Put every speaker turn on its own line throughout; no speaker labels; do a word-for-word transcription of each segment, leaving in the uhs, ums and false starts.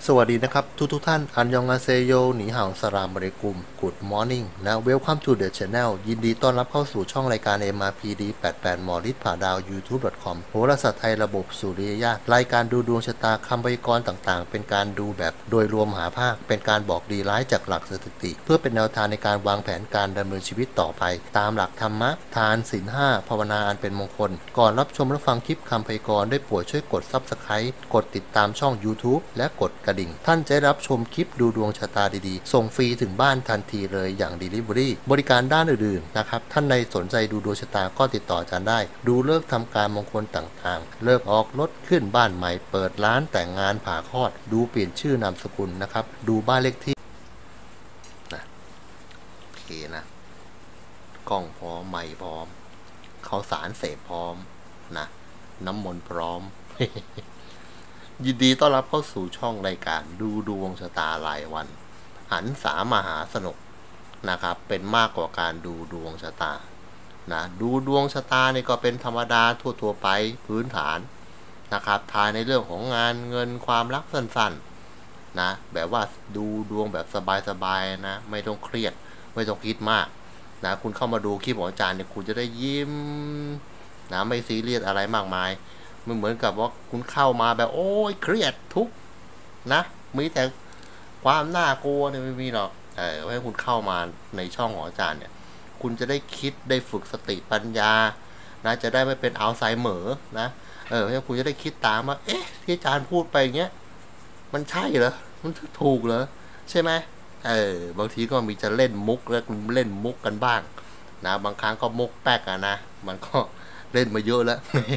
สวัสดีนะครับทุกทุกท่านอันยองอาเซโยหนีห่าวสลามบริกุม Good Morning นะ Welcome to the Channel ยินดีต้อนรับเข้าสู่ช่องรายการ เอ็ม อาร์ พี ดี แปดสิบแปด หมอฤทธิ์ผาดาว ยูทูบ ดอท คอม โหราศาสตร์ไทยระบบสุริยญาณรายการดูดวงชะตาคำพยากรณ์ต่างๆเป็นการดูแบบโดยรวมหาภาคเป็นการบอกดีร้ายจากหลักสถิติเพื่อเป็นแนวทางในการวางแผนการดำเนินชีวิตต่อไปตามหลักธรรมะทานศีลห้าภาวนาอันเป็นมงคลก่อนรับชมและฟังคลิปคำพยากรณ์ได้โปรดช่วยกด ซับสไครบ์ กดติดตามช่อง ยูทูบ และกดกระดิ่งท่านจะรับชมคลิปดูดวงชะตาดีๆส่งฟรีถึงบ้านทันทีเลยอย่าง Delivery บริการด้านอื่นๆนะครับท่านใดสนใจดูดวงชะตาก็ติดต่ออาจารย์ได้ดูเลิกทำการมงคลต่างๆเลิกออกรถขึ้นบ้านใหม่เปิดร้านแต่งงานผ่าคลอดดูเปลี่ยนชื่อนามสกุลนะครับดูบ้านเลขที่นะโอเคนะกล้องพร้อมไมค์พร้อมข้าวสารเสพพร้อมนะน้ำมนต์พร้อม ยินดีต้อนรับเข้าสู่ช่องรายการดูดวงชะตารายวันหันษามหาสนุกนะครับเป็นมากกว่าการดูดวงชะตานะดูดวงชะตานี่ก็เป็นธรรมดาทั่วๆไปพื้นฐานนะครับทายในเรื่องของงานเงินความรักสั้นๆนะแบบว่าดูดวงแบบสบายๆนะไม่ต้องเครียดไม่ต้องคิดมากนะคุณเข้ามาดูคลิปของอาจารย์เนี่ยคุณจะได้ยิ้มนะไม่ซีเรียสอะไรมากมายมันเหมือนกับว่าคุณเข้ามาแบบโอ้ยเครียดทุกนะมีแต่ความน่ากลัวเนี่ยไม่มีหรอกเออให้คุณเข้ามาในช่องของอาจารย์เนี่ยคุณจะได้คิดได้ฝึกสติปัญญานะจะได้ไม่เป็นอัลไซเมอร์นะเออให้คุณจะได้คิดตามว่าเอ๊ะที่อาจารย์พูดไปอย่างเงี้ยมันใช่เหรอมันถูกเหรอใช่ไหมเออบางทีก็มีจะเล่นมุกแล้วเล่นมุกกันบ้างนะบางครั้งก็มุกแป๊กอะนะมันก็เล่นมาเยอะแล้ว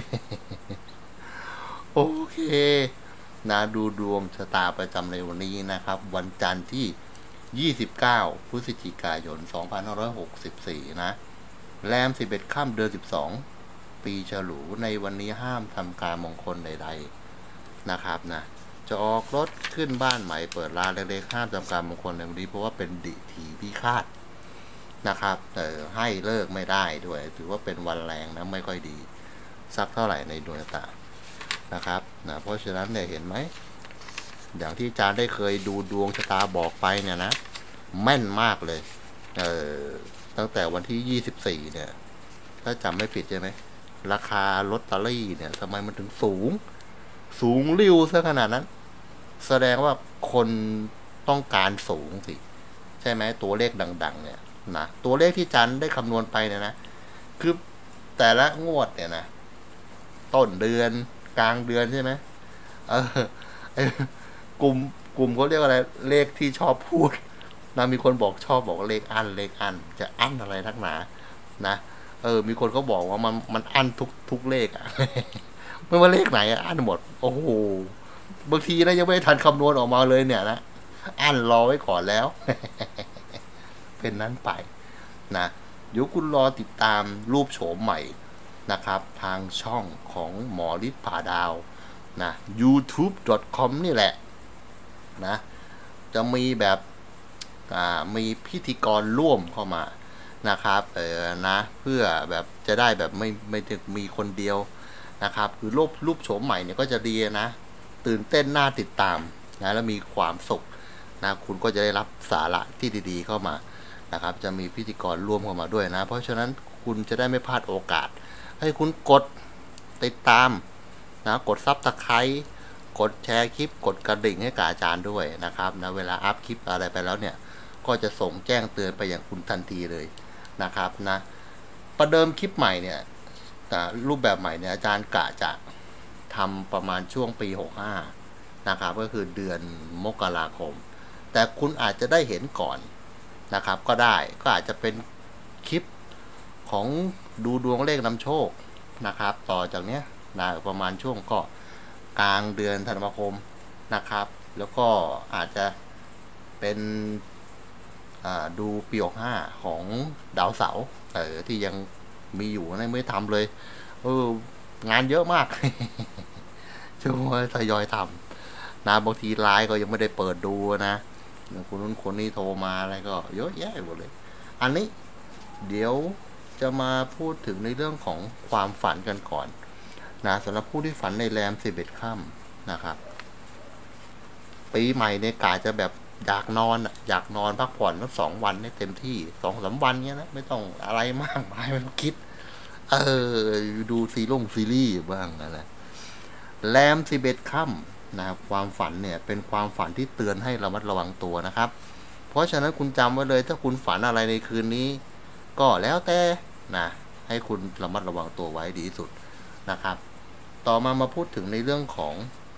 โอเคนะดูดวงชะตาประจำในวันนี้นะครับวันจันทร์ที่ยี่สิบเก้าพฤศจิกายนสองพันห้าร้อยหกสิบสี่นะแรมสิบเอ็ดค่ำเดือนสิบสองปีฉลูในวันนี้ห้ามทำการมงคลใดๆนะครับนะจะออกรถขึ้นบ้านใหม่เปิดร้านเล็กๆห้ามทำการมงคลในวันนี้เพราะว่าเป็นดิถีพิฆาตนะครับเออให้เลิกไม่ได้ด้วยถือว่าเป็นวันแรงนะไม่ค่อยดีสักเท่าไหร่ในดวงชะตานะครับนะเพราะฉะนั้นเนี่ยเห็นไหมอย่างที่อาจารย์ได้เคยดูดวงชะตาบอกไปเนี่ยนะแม่นมากเลยเออตั้งแต่วันที่ยี่สิบสี่เนี่ยถ้าจำไม่ผิดใช่ไหมราคาลอตเตอรี่เนี่ยทำไมมันถึงสูงสูงริ้วซะขนาดนั้นแสดงว่าคนต้องการสูงสิใช่ไหมตัวเลขดังๆเนี่ยนะตัวเลขที่อาจารย์ได้คำนวณไปเนี่ยนะคือแต่ละงวดเนี่ยนะต้นเดือนกลางเดือนใช่ไหมเออกลุ่มกลุ่มเขาเรียกอะไรเลขที่ชอบพูดนะมีคนบอกชอบบอกเลขอันเลขอันจะอันอะไรทักหนานะเออมีคนเขาบอกว่ามันมันอันทุกทุกเลขอะไม่ว่าเลขไหนอะอันหมดโอ้โหบางทีนะยังไม่ทันคำนวณออกมาเลยเนี่ยนะอันรอไว้ก่อนแล้ว เป็นนั้นไปนะเดี๋ยวคุณรอติดตามรูปโฉมใหม่นะครับทางช่องของหมอฤทธิ์ผาดาวนะ ยูทูบ ดอท คอม นี่แหละนะจะมีแบบมีพิธีกรร่วมเข้ามานะครับเออนะเพื่อแบบจะได้แบบไม่ไม่ถึงมีคนเดียวนะครับคือรูปรูปโฉมใหม่เนี่ยก็จะดีนะตื่นเต้นน่าติดตามนะแล้วมีความสุขนะคุณก็จะได้รับสาระที่ดีๆเข้ามานะครับจะมีพิธีกรร่วมเข้ามาด้วยนะเพราะฉะนั้นคุณจะได้ไม่พลาดโอกาสให้คุณกดติดตามนะกดซับสไครบ์กดแชร์คลิปกดกระดิ่งให้กับอาจารย์ด้วยนะครับนะเวลาอัพคลิปอะไรไปแล้วเนี่ยก็จะส่งแจ้งเตือนไปอย่างคุณทันทีเลยนะครับนะประเดิมคลิปใหม่เนี่ยรูปแบบใหม่เนี่ยอาจารย์กะจะทำประมาณช่วงปีหกสิบห้านะครับก็คือเดือนมกราคมแต่คุณอาจจะได้เห็นก่อนนะครับก็ได้ก็อาจจะเป็นคลิปของดูดวงเลขนำโชคนะครับต่อจากเนี้ยนะประมาณช่วงก็กลางเดือนธันวาคมนะครับแล้วก็อาจจะเป็นดูปีหกสิบห้าของดาวเสาร์เออที่ยังมีอยู่นะไม่ทำเลยเอองานเยอะมาก ช่วยทยอยทำนะบางทีไลน์ก็ยังไม่ได้เปิดดูนะคนนู้นคนนี้โทรมาอะไรก็เยอะแยะหมดเลยอันนี้เดี๋ยวจะมาพูดถึงในเรื่องของความฝันกันก่อนนะสำหรับผู้ที่ฝันในแรมสิบเอ็ดค่ำนะครับปีใหม่เนี่ยกาจะแบบอยากนอนอ่ะอยากนอนพักผ่อนสักสองวันให้เต็มที่สองสามวันเนี้ยนะไม่ต้องอะไรมากมายไม่ต้องคิดเออดูซีรีส์ซีรีส์บ้างอะไรแรมสิบเอ็ดค่ำนะครับความฝันเนี่ยเป็นความฝันที่เตือนให้ระมัดระวังตัวนะครับเพราะฉะนั้นคุณจำไว้เลยถ้าคุณฝันอะไรในคืนนี้ก็แล้วแต่นะให้คุณระมัดระวังตัวไว้ดีที่สุดนะครับต่อมามาพูดถึงในเรื่องของ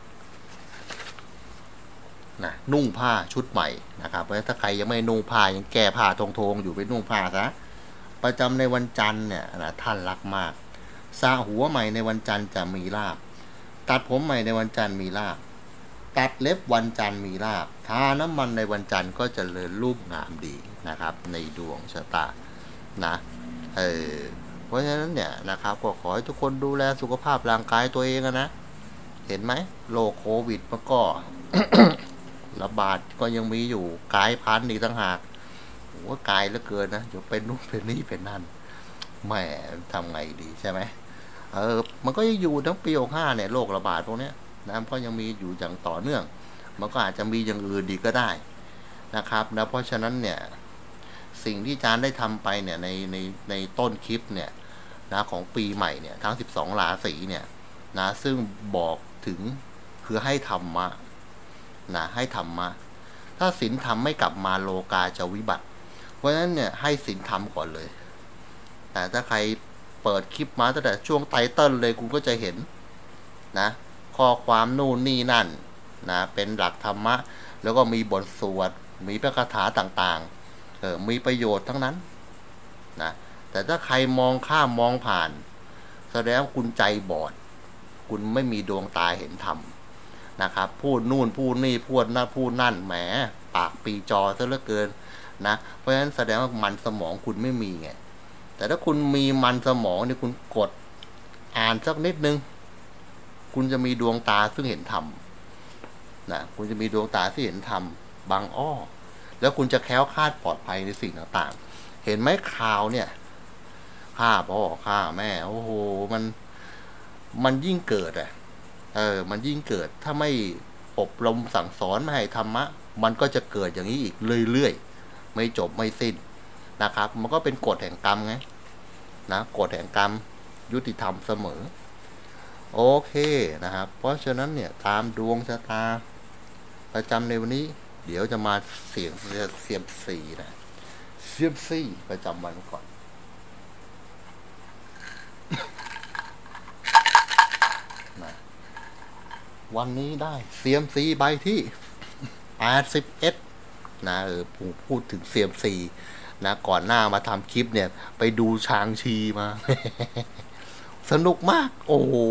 นะนุ่งผ้าชุดใหม่นะครับเพราะถ้าใครยังไม่นุ่งผ้ายังแก้ผ้าทงๆอยู่ไปนุ่งผ้าซะประจำในวันจันทร์เนี่ยนะท่านรักมากสระหัวใหม่ในวันจันทร์จะมีลาภตัดผมใหม่ในวันจันทร์มีลาภตัดเล็บวันจันทร์มีลาภทาน้ำมันในวันจันทร์ก็จะเจริญรูปงามดีนะครับในดวงชะตานะเออเพราะฉะนั้นเนี่ยนะครับก็ขอให้ทุกคนดูแลสุขภาพร่างกายตัวเองนะเห็นไหมโรคโควิดมันก็ ระบาดก็ยังมีอยู่กลายพันธุ์อีกต่างหากว่ากลายเหลือเกินนะเดี๋ยวเป็นนู่นเป็นนี่เป็นนั่นแหมทำไงดีใช่ไหมเออมันก็ยังอยู่ทั้งปีหกห้าเนี่ยโรคระบาดพวกนี้นะก็ยังมีอยู่อย่างต่อเนื่องมันก็อาจจะมีอย่างอื่นดีก็ได้นะครับนะเพราะฉะนั้นเนี่ยสิ่งที่อาจารย์ได้ทำไปเนี่ยในในในต้นคลิปเนี่ยนะของปีใหม่เนี่ยทั้งสิบสองราศีเนี่ยนะซึ่งบอกถึงคือให้ธรรมะนะให้ธรรมะถ้าศีลธรรมไม่กลับมาโลกาจะวิบัติเพราะฉะนั้นเนี่ยให้ศีลธรรมก่อนเลยแต่ถ้าใครเปิดคลิปมาตั้งแต่ช่วงไตเติ้ลเลยคุณก็จะเห็นนะข้อความนู่นนี่นั่นนะเป็นหลักธรรมะแล้วก็มีบทสวดมีพระคาถาต่างๆเออมีประโยชน์ทั้งนั้นนะแต่ถ้าใครมองข้ามมองผ่านแสดงว่าคุณใจบอดคุณไม่มีดวงตาเห็นธรรมนะครับพูดนู่นพูดนี่พูดนั่นพูดนั่นแหมปากปีจอซะเหลือเกินนะเพราะฉะนั้นแสดงว่ามันสมองคุณไม่มีไงแต่ถ้าคุณมีมันสมองเนี่ยคุณกดอ่านสักนิดนึงคุณจะมีดวงตาซึ่งเห็นธรรมนะคุณจะมีดวงตาที่เห็นธรรมบางอ้อแล้วคุณจะแคล้วคลาดปลอดภัยในสิ่งต่างๆเห็นไหมข่าวเนี่ยฆ่าพ่อฆ่าแม่โอ้โหมันมันยิ่งเกิดอ่ะเออมันยิ่งเกิดถ้าไม่อบรมสั่งสอนไม่ให้ธรรมะมันก็จะเกิดอย่างนี้อีกเรื่อยๆไม่จบไม่สิ้นนะครับมันก็เป็นกฎแห่งกรรมไงนะกฎแห่งกรรมยุติธรรมเสมอโอเคนะครับเพราะฉะนั้นเนี่ยตามดวงชะตาประจำในวันนี้เดี๋ยวจะมาเสี่ยงเซียมซีนะเซียมซีประจำวันก่อนนะวันนี้ได้เซียมซีใบที่แปดสิบเอ็ดนะเออผมพูดถึงเซียมซีนะก่อนหน้ามาทำคลิปเนี่ยไปดูชางชีมา สนุกมากโอ้โห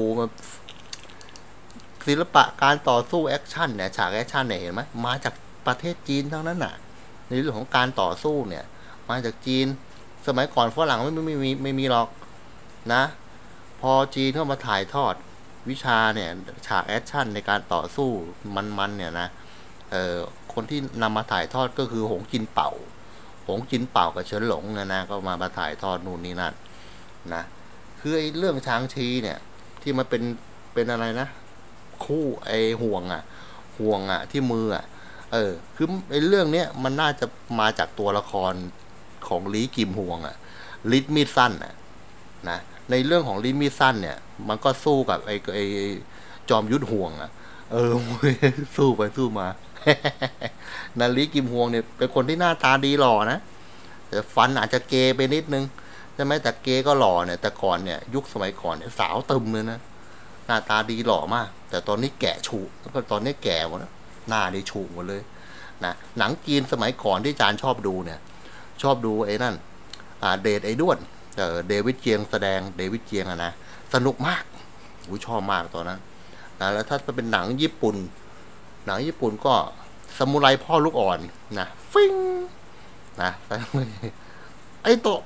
ศิลปะการต่อสู้แอคชั่นเนี่ยฉากแอคชั่นเนี่ยเห็นไหมมาจากประเทศจีนทั้งนั้นน่ะในเรื่องของการต่อสู้เนี่ยมาจากจีนสมัยก่อนฝรั่งไม่ไม่ไม่มีไม่มีหรอกนะพอจีนเข้ามาถ่ายทอดวิชาเนี่ยฉากแอคชั่นในการต่อสู้มันๆเนี่ยนะเอ่อคนที่นำมาถ่ายทอดก็คือหงจินเป่าหงจินเป่ากับเฉินหลงเนี่ยนะก็มามาถ่ายทอดนู่นนี่นั่นนะคือไอ้เรื่องชางชีเนี่ยที่มันเป็นเป็นอะไรนะคู่ไอ้ห่วงอ่ะห่วงอ่ะที่มืออ่ะเออคือไอ้เรื่องเนี้ยมันน่าจะมาจากตัวละครของลีกิมห่วงอ่ะลิดมีดสั้นอ่ะนะในเรื่องของลิดมีดสั้นเนี่ยมันก็สู้กับไอ้ไอ้จอมยุทธห่วงอ่ะเออสู้ไปสู้มานาลีกิมห่วงเนี่ยเป็นคนที่หน้าตาดีหล่อนะแต่ฟันอาจจะเกไปนิดนึงใช่ไหมแต่เกก็หล่อเนี่ยแต่ก่อนเนี่ยยุคสมัยก่อนเนี่ยสาวตึมเลยนะหน้าตาดีหล่อมากแต่ตอนนี้แก่ฉูแล้วก็ตอนนี้แก่หมดแล้วหน้าได้ฉูหมดเลยนะหนังจีนสมัยก่อนที่อาจารย์ชอบดูเนี่ยชอบดูไอ้นั่นอ่าเดทไอ้ด้วนเออเดวิดเจียงแสดงเดวิดเจียงอะนะสนุกมากกูชอบมากตอนนั้นนะแล้วถ้าเป็นหนังญี่ปุ่นหนังญี่ปุ่นก็ซามูไรพ่อลูกอ่อนนะฟิงนะไอโตะ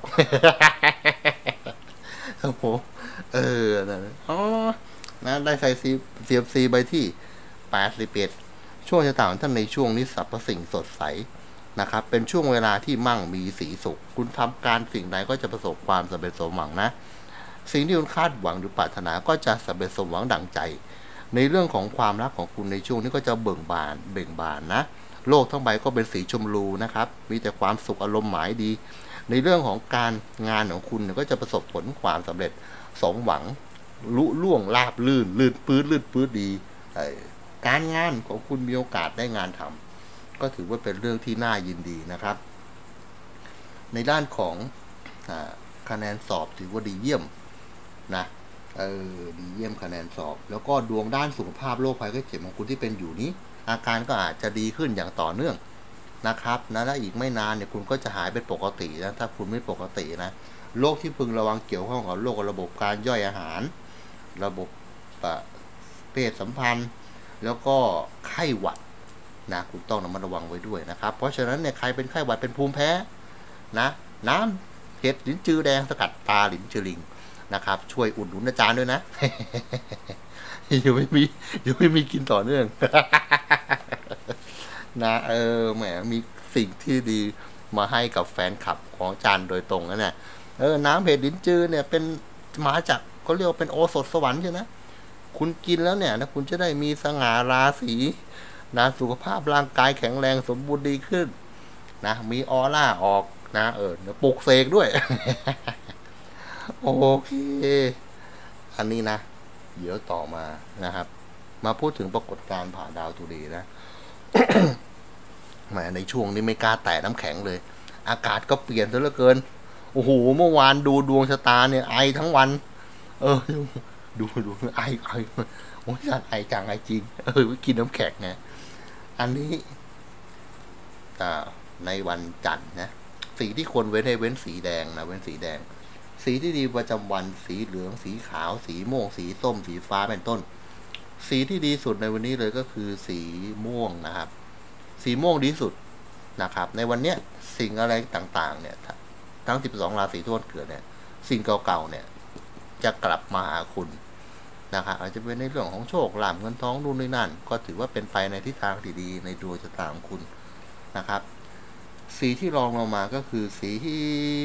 โอ้โหเออนะอ๋อนะได้ใส่ซีเซียมซีใบที่แปดสิบเอ็ดช่วงชะตาของท่านในช่วงนี้สรรพสิ่งสดใสนะครับเป็นช่วงเวลาที่มั่งมีสีสุขคุณทำการสิ่งใดก็จะประสบความสำเร็จสมหวังนะสิ่งที่คุณคาดหวังหรือปรารถนาก็จะสำเร็จสมหวังดังใจในเรื่องของความรักของคุณในช่วงนี้ก็จะเบิ่งบานเบ่งบานนะโลกทั้งใบก็เป็นสีชมพูนะครับมีแต่ความสุขอารมณ์หมายดีในเรื่องของการงานของคุณก็จะประสบผลความสำเร็จสมหวังลุล่วงราบลื่นลื่นปื้ดลื่นปื้ดดีการงานของคุณมีโอกาสได้งานทำก็ถือว่าเป็นเรื่องที่น่ายินดีนะครับในด้านของคะแนนสอบถือว่าดีเยี่ยมนะเออดีเยี่ยมคะแนนสอบแล้วก็ดวงด้านสุขภาพโรคภัยไข้เจ็บของคุณที่เป็นอยู่นี้อาการก็อาจจะดีขึ้นอย่างต่อเนื่องนะครับนะและอีกไม่นานเนี่ยคุณก็จะหายเป็นปกตินะถ้าคุณไม่ปกตินะโรคที่พึงระวังเกี่ยวข้องกับโรคระบบการย่อยอาหารระบบเพศสัมพันธ์แล้วก็ไข้หวัดนะคุณต้องระมัดระวังไว้ด้วยนะครับเพราะฉะนั้นเนี่ยใครเป็นไข้หวัดเป็นภูมิแพ้นะน้ำเห็ดลิ้นจือแดงสกัดตาลิ้นจือลิงนะครับช่วยอุดหนุนอาจารย์ด้วยนะยังไม่มียังไม่มีกินต่อเนื่องนะเออแหมมีสิ่งที่ดีมาให้กับแฟนคลับของอาจารย์โดยตรงนะเนี่ยเออน้ำเห็ดลิ้นจือเนี่ยเป็นมาจากเขาเรียกว่าเป็นโอสถสวรรค์ใช่ไหมคุณกินแล้วเนี่ยนะคุณจะได้มีสง่าราศีนะสุขภาพร่างกายแข็งแรงสมบูรณ์ดีขึ้นนะมีออร่าออกนะเออปลุกเสกด้วย โอเคอันนี้นะเดี๋ยวต่อมานะครับมาพูดถึงปรากฏการณ์ผ่าดาวทูเดย์นะ แหมในช่วงนี้ไม่กล้าแตะน้ำแข็งเลยอากาศก็เปลี่ยนซะเหลือเกินโอ้โหเมื่อวานดูดวงชะตาเนี่ยไอทั้งวันเออดูดูไอไอโอ้ยไอจังไอจริงเออกินน้ำแข็งไงอันนี้ในวันจันทร์นะสีที่ควรเว้นให้เว้นสีแดงนะเว้นสีแดงสีที่ดีประจำวันสีเหลืองสีขาวสีม่วงสีส้มสีฟ้าเป็นต้นสีที่ดีสุดในวันนี้เลยก็คือสีม่วงนะครับสีม่วงดีสุดนะครับในวันเนี้ยสิ่งอะไรต่างๆเนี่ยทั้งสิบสองราศีที่วันเกิดเนี่ยสิ่งเก่าๆเนี่ยจะกลับมาหาคุณนะครับอาจจะเป็นในเรื่องของโชคลาภเงินทองนู่นนี่นั่นก็ถือว่าเป็นไปในทิศทางที่ดีในดวงชะตาของคุณนะครับสีที่รองลงมาก็คือสีที่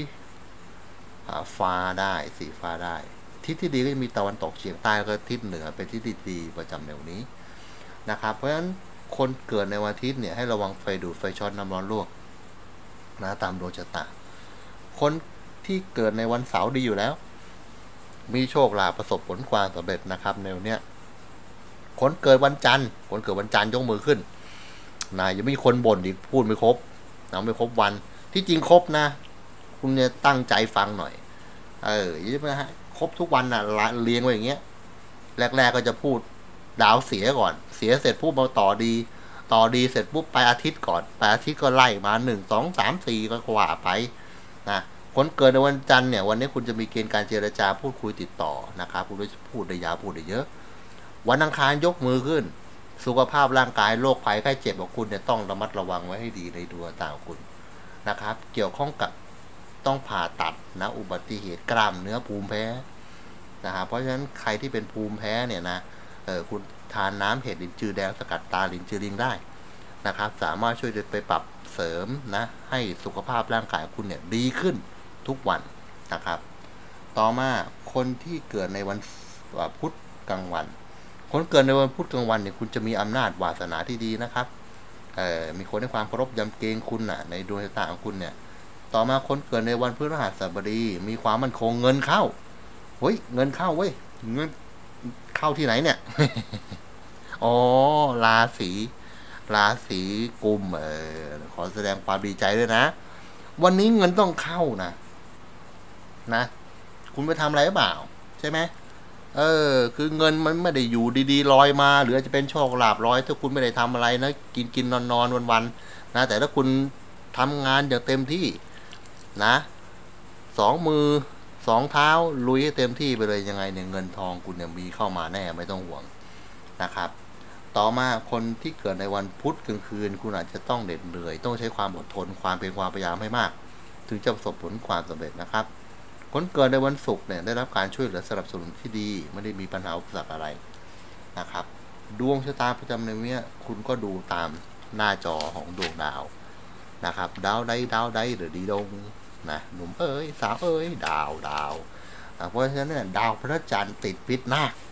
ฟ้าได้สีฟ้าได้ทิศที่ดีก็จะมีตะวันตกเฉียงใต้แล้วก็ทิศเหนือเป็นทิศที่ดีประจำแนวนี้นะครับเพราะฉะนั้นคนเกิดในวันอาทิตย์เนี่ยให้ระวังไฟดูดไฟช็อตน้ำร้อนลวกนะตามดวงชะตาคนที่เกิดในวันเสาร์ดีอยู่แล้วมีโชคลาภประสบผลความสำเร็จนะครับแนวเนี้ยคนเกิดวันจันทร์คนเกิดวันจันทร์ยกมือขึ้นนะยังมีคนบ่นอีกพูดไม่ครบนะไม่ครบวันที่จริงครบนะคุณเนี่ยตั้งใจฟังหน่อยเออใช่ไหมฮะครบทุกวันนะเลี้ยงไว้อย่างเงี้ยแรกๆก็จะพูดดาวเสียก่อนเสียเสร็จปุ๊บมาต่อดีต่อดีเสร็จปุ๊บไปอาทิตย์ก่อนไปอาทิตย์ก็ไล่มาหนึ่งสองสามสี่ก็กว่าไปนะคนเกิดในวันจันทร์เนี่ยวันนี้คุณจะมีเกณฑ์การเจรจาพูดคุยติดต่อนะครับพูดได้พูดได้ยาวพูดได้เยอะวันอังคารยกมือขึ้นสุขภาพร่างกายโรคภัยไข้เจ็บของคุณเนี่ยต้องระมัดระวังไว้ให้ดีในดวงตาของคุณนะครับเกี่ยวข้องกับต้องผ่าตัดนะอุบัติเหตุกล้ามเนื้อภูมิแพ้นะครับเพราะฉะนั้นใครที่เป็นภูมิแพ้เนี่ยนะเออคุณทานน้ำเห็ดลิ้นจือแดงสกัดตาลิ้นจือลิงได้นะครับสามารถช่วยไปปรับเสริมนะให้สุขภาพร่างกายคุณเนี่ยดีขึ้นทุกวันนะครับต่อมาคนที่เกิดในวันพุธกลางวันคนเกิดในวันพุธกลางวันเนี่ยคุณจะมีอำนาจวาสนาที่ดีนะครับเอ่อมีคนให้ความเคารพยำเกรงคุณน่ะในดวงชะตาของคุณเนี่ยต่อมาคนเกิดในวันพฤหัสบดีมีความมั่นคงเงินเข้าเฮ้ยเงินเข้าเว้ยเงินเข้าที่ไหนเนี่ย อ๋อราศีราศีกุมเออขอแสดงความดีใจด้วยนะวันนี้เงินต้องเข้านะนะคุณไปทำอะไรหรือเปล่าใช่ไหมเออคือเงินมันไม่ได้อยู่ดีๆลอยมาหรือจะเป็นโชคลาภลอยถ้าคุณไม่ได้ทำอะไรนะกินกินนอนนอนวันวันนะแต่ถ้าคุณทำงานอย่างเต็มที่นะสองมือสองเท้าลุยให้เต็มที่ไปเลยยังไงเนี่ยเงินทองคุณเนี่ยมีเข้ามาแน่ไม่ต้องห่วงนะครับต่อมาคนที่เกิดในวันพุธกลางคืนคุณอาจจะต้องเหน็ดเหนื่อยต้องใช้ความอดทนความเพียรความพยายามให้มากถึงจะประสบผลความสำเร็จนะครับคนเกิดในวันศุกร์เนี่ยได้รับการช่วยเหลือสนับสนุนที่ดีไม่ได้มีปัญหาอุปสรรคอะไรนะครับดวงชะตาประจำในเนี้ยคุณก็ดูตามหน้าจอของดวงดาวนะครับดาวใดดาวใดหรือดีดงนะหนุ่มเอ้ยสาวเอ้ยดาวดาวเพราะฉะนั้นเนี่ยดาวพระจันทร์ติดพิษนาค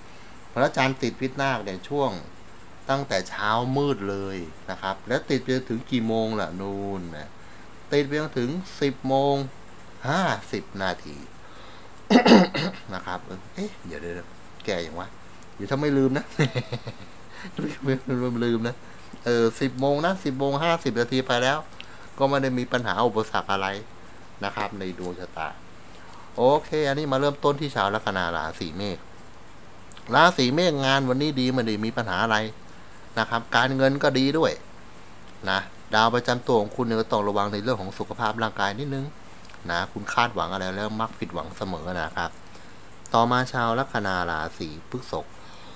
พระจันทร์ติดพิษนาคเนี่ยช่วงตั้งแต่เช้ามืดเลยนะครับแล้วติดไปถึงกี่โมงล่ะนู่นนะติดไปถึงสิบโมงห้าสิบนาที นะครับเอ๊ะเดี๋ยวเดี๋ยวแกอย่างวะเดี๋ยวถ้าไม่ลืมนะ ไม่ลืมนะเออสิบโมงนะสิบโมงห้าสิบนาทีไปแล้วก็ไม่ได้มีปัญหาอุปสรรคอะไรนะครับในดวงชะตาโอเคอันนี้มาเริ่มต้นที่ชาวลัคนาราศีเมษราศีเมษงานวันนี้ดีไม่ได้มีปัญหาอะไรนะครับการเงินก็ดีด้วยนะดาวประจำตัวของคุณเนี่ยก็ต้องระวังในเรื่องของสุขภาพร่างกายนิดนึงนะคุณคาดหวังอะไรแล้วมักผิดหวังเสมอนะครับต่อมาชาวลัคนาราศีพฤษภ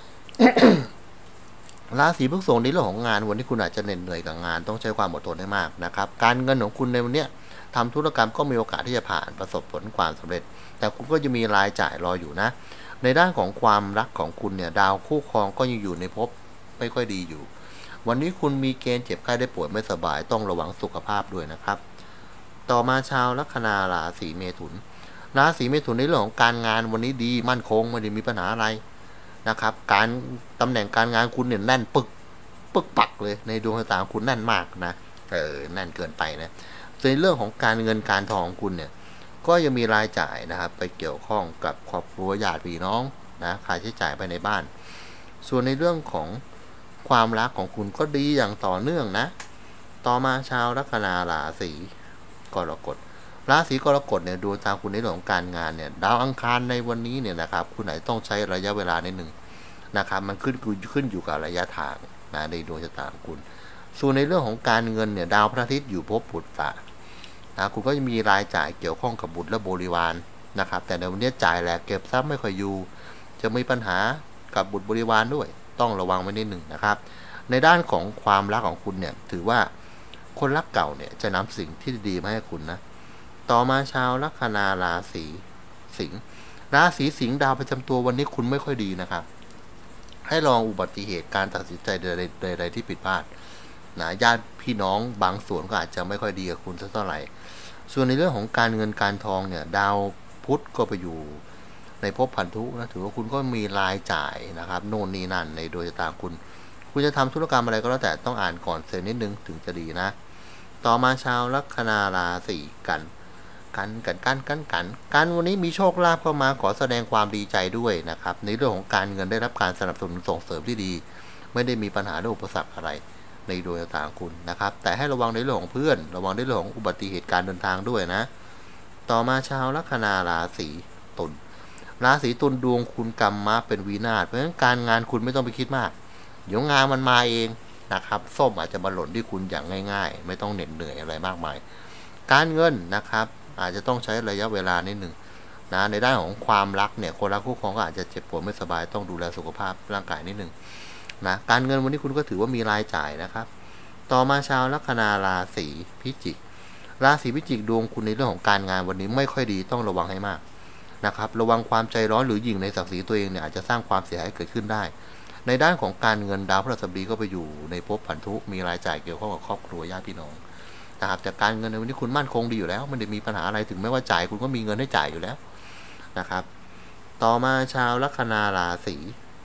ราศีพฤษภในเรื่องของงานวันนี้คุณอาจจะเหน็ดเหนื่อยกับงานต้องใช้ความอดทนให้มากนะครับการเงินของคุณในวันนี้ทำธุรกรรมก็มีโอกาสที่จะผ่านประสบผลความสำเร็จแต่คุณก็จะมีรายจ่ายรออยู่นะในด้านของความรักของคุณเนี่ยดาวคู่ครองก็ยังอยู่ในภพไม่ค่อยดีอยู่วันนี้คุณมีเกณฑ์เจ็บไข้ได้ป่วยไม่สบายต้องระวังสุขภาพด้วยนะครับต่อมาชาวลัคนาราศีเมถุนราศีเมถุนในเรื่องของการงานวันนี้ดีมั่นคงไม่ได้มีปัญหาอะไรนะครับการตำแหน่งการงานคุณเนี่ยแน่นปึกปึกปักเลยในดวงชะตาคุณแน่นมากนะเออแน่นเกินไปนะในเรื่องของการเงินการทองของคุณเนี่ยก็ยังมีรายจ่ายนะครับไปเกี่ยวข้องกับครอบครัวญาติพี่น้องนะค่าใช้จ่ายไปในบ้านส่วนในเรื่องของความรักของคุณก็ดีอย่างต่อเนื่องนะต่อมาชาวลัคนาราศีกรกฎราศีกรกฎเนี่ยดวงชะตาคุณในเรื่องของการงานเนี่ยดาวอังคารในวันนี้เนี่ยนะครับคุณอาจจะต้องใช้ระยะเวลาในหนึ่งนะครับมันขึ้นขึ้นอยู่กับระยะทางนะในดวงชะตาของคุณส่วนในเรื่องของการเงินเนี่ยดาวพระอาทิตย์อยู่ภพบุตรนะคุณก็จะมีรายจ่ายเกี่ยวข้องกับบุตรและบริวารนะครับแต่ในวันนี้จ่ายแหลกเก็บทรัพย์ไม่ค่อยอยู่จะมีปัญหากับบุตรบริวารด้วยต้องระวังไว้นิดหนึ่งนะครับในด้านของความรักของคุณเนี่ยถือว่าคนรักเก่าเนี่ยจะนำสิ่งที่ดีมาให้คุณนะต่อมาชาวลัคนาราศีสิงห์ราศีสิงห์ดาวประจำตัววันนี้คุณไม่ค่อยดีนะครับให้ลองอุบัติเหตุการตัดสินใจใดๆที่ผิดพลาดนะญาติพี่น้องบางส่วนก็อาจจะไม่ค่อยดีกับคุณสักเท่าไหร่ส่วนในเรื่องของการเงินการทองเนี่ยดาวพุธก็ไปอยู่ในภพพันธุนะถือว่าคุณก็มีรายจ่ายนะครับโน่นนี่นั่นในโดยชะตาคุณคุณจะทำธุรกรรมอะไรก็แล้วแต่ต้องอ่านก่อนเซ็นนิดนึงถึงจะดีนะต่อมาชาวลัคนาราศีกันกันกันกันกันกันการวันนี้มีโชคลาภเข้ามาขอแสดงความดีใจด้วยนะครับในเรื่องของการเงินได้รับการสนับสนุนส่งเสริมที่ดีไม่ได้มีปัญหาหรืออุปสรรคอะไรในดวงชะตาของคุณนะครับแต่ให้ระวังในเรื่องของเพื่อนระวังในเรื่องของอุบัติเหตุการเดินทางด้วยนะต่อมาชาวลัคนาราศีตุลราศีตุลดวงคุณกรรมมาเป็นวินาศเพราะฉะนั้นการงานคุณไม่ต้องไปคิดมากเดี๋ยวงานมันมาเองนะครับส้มอาจจะมาหล่นที่คุณอย่างง่ายๆไม่ต้องเหน็ดเหนื่อยอะไรมากมายการเงินนะครับอาจจะต้องใช้ระยะเวลานิดหนึ่งนะในด้านของความรักเนี่ยคนรักคู่ครองก็อาจจะเจ็บปวดไม่สบายต้องดูแลสุขภาพร่างกายนิดหนึ่งนะการเงินวันนี้คุณก็ถือว่ามีรายจ่ายนะครับต่อมาชาวลัคนาราศีพิจิกราศีพิจิกดวงคุณในเรื่องของการงานวันนี้ไม่ค่อยดีต้องระวังให้มากนะครับระวังความใจร้อนหรือหยิ่งในศักดิ์ศรีตัวเองเนี่ยอาจจะสร้างความเสียหายเกิดขึ้นได้ในด้านของการเงินดาวพฤหัสบดีก็ไปอยู่ในภพพันธุมีรายจ่ายเกี่ยวข้องกับครอบครัวญาติพี่น้องนะครับแต่การเงินในวันนี้คุณมั่นคงดีอยู่แล้วไม่ได้มีปัญหาอะไรถึงแม้ว่าจ่ายคุณก็มีเงินให้จ่ายอยู่แล้วนะครับต่อมาชาวลัคนาราศี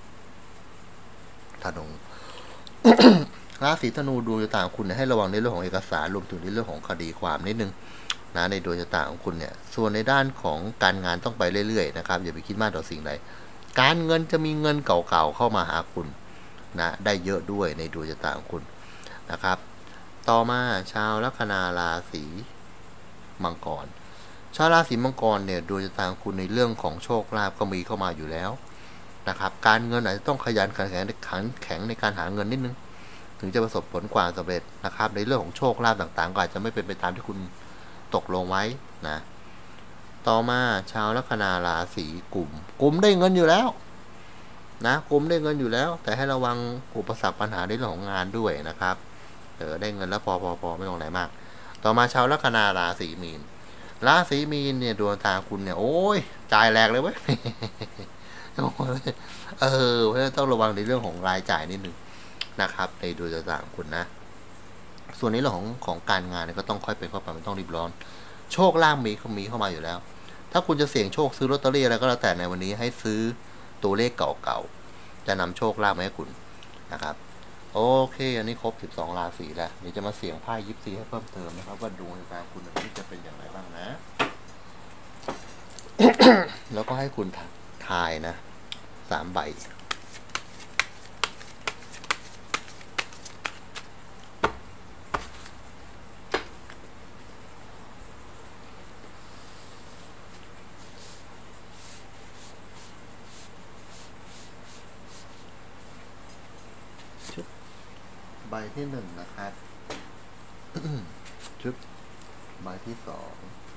ธนู ราศีธนูดวงชะตาของคุณให้ระวังในเรื่องของเอกสารรวมถึงในเรื่องของคดีความนิดนึงนะในดวงชะตาของคุณเนี่ยส่วนในด้านของการงานต้องไปเรื่อยๆนะครับอย่าไปคิดมากต่อสิ่งใดการเงินจะมีเงินเก่าๆเข้ามาหาคุณนะได้เยอะด้วยในดวงชะตาของคุณนะครับต่อมาชาวลัคนาราศีมังกรชาวราศีมังกรเนี่ยดวงชะตาของคุณในเรื่องของโชคลาภก็มีเข้ามาอยู่แล้วนะครับการเงินอาจจะต้องขยันขันแข็งขันแข็งในการหาเงินนิดนึงถึงจะประสบผลความสำเร็จนะครับในเรื่องของโชคลาภต่างๆก็อาจจะไม่เป็นไปตามที่คุณตกลงไว้นะต่อมาชาวลัคนาราศีกุมกุมได้เงินอยู่แล้วนะกุมได้เงินอยู่แล้วแต่ให้ระวังอุปสรรคปัญหาในเรื่องของงานด้วยนะครับเออได้เงินแล้วพอพอพอไม่ต้องไหนมากต่อมาชาวลัคนาราศีมีนราศีมีนเนี่ยดวงตาคุณเนี่ยโอ้ยจ่ายแหลกเลยเว้ย เออเพราะฉะนั้นต้องระวังในเรื่องของรายจ่ายนิดนึงนะครับในดวงชะตาของคุณนะส่วนในเรื่องของของการงานเนี่ยก็ต้องค่อยเป็นค่อยไปไม่ต้องรีบร้อนโชคลาภมีเขามีเข้ามาอยู่แล้วถ้าคุณจะเสี่ยงโชคซื้อลอตเตอรี่อะไรก็แล้วแต่ในวันนี้ให้ซื้อตัวเลขเก่าๆจะนำโชคลาภมาให้คุณนะครับโอเคอันนี้ครบสิบสองราศีแล้วเดี๋ยวจะมาเสี่ยงไพ่ยิปซีให้เพิ่มเติมนะครับว่าดวงชะตาคุณนี้จะเป็นอย่างไรบ้างนะ แล้วก็ให้คุณทายนะสามใบใบที่หนึ่งนะครับชุดใบที่สอง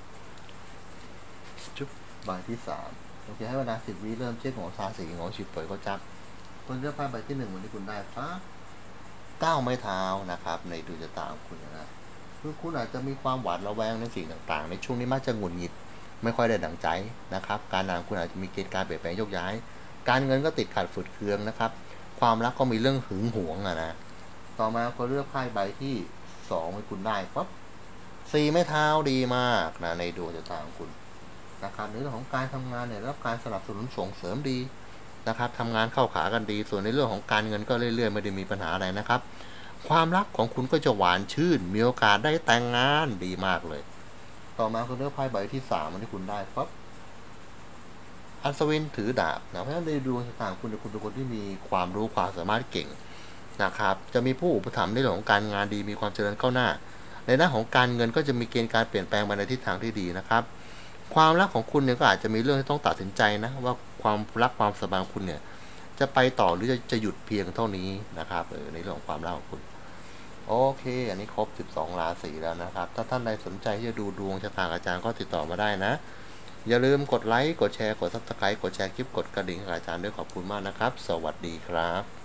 ชุดใบที่สามโอเคให้เวลาสิบวิเริ่มเช็คของซาสีของฉิบเปิดก็จับคนเลือกไพ่ใบที่หนึ่งวันที่คุณได้ฟ้าเก้าไม้เท้านะครับในดวงชะตาของคุณนะคือคุณอาจจะมีความหวาดระแวงในสิ่งต่างๆในช่วงนี้มักจะหงุดหงิดไม่ค่อยได้ดั่งใจนะครับการงานคุณอาจจะมีเกณฑ์การเปลี่ยนแปลงโยกย้ายการเงินก็ติดขัดฝืดเคืองนะครับความรักก็มีเรื่องหึงหวงอะนะต่อมาก็เลือกไพ่ใบที่สองให้คุณได้ปั๊บสี่ไม้เท้าดีมากนะในดวงชะตาของคุณนะครับในเรื่องของการทำงานเนี่ยรับการสนับสนุนส่งเสริมดีนะครับทำงานเข้าขากันดีส่วนในเรื่องของการเงินก็เรื่อยๆไม่ได้มีปัญหาอะไรนะครับความรักของคุณก็จะหวานชื่นมีโอกาสได้แต่งงานดีมากเลยต่อมาคุณเลือกไพ่ใบที่สามที่คุณได้ปั๊บอัศวินถือดาบนะเพราะฉะนั้นในดวงชะตาคุณคุณเป็นคนที่มีความรู้ความสามารถเก่งนะครับจะมีผู้อุปถัมภ์ในเรื่องของการงานดีมีความเจริญก้าวหน้าในด้านของการเงินก็จะมีเกณฑ์การเปลี่ยนแปลงไปในทิศทางที่ดีนะครับความรักของคุณเนี่ยก็อาจจะมีเรื่องที่ต้องตัดสินใจนะว่าความรักความสัมพันธ์ของคุณเนี่ยจะไปต่อหรือจะจะหยุดเพียงเท่านี้นะครับเออในเรื่องของความรักของคุณโอเคอันนี้ครบสิบสองราศีแล้วนะครับถ้าท่านใดสนใจที่จะดูดวงชะตาอาจารย์ก็ติดต่อมาได้นะอย่าลืมกดไลค์กดแชร์กดซับสไครต์กดแชร์คลิปกดกระดิ่งให้อาจารย์ด้วยขอบคุณมากนะครับสวัสดีครับ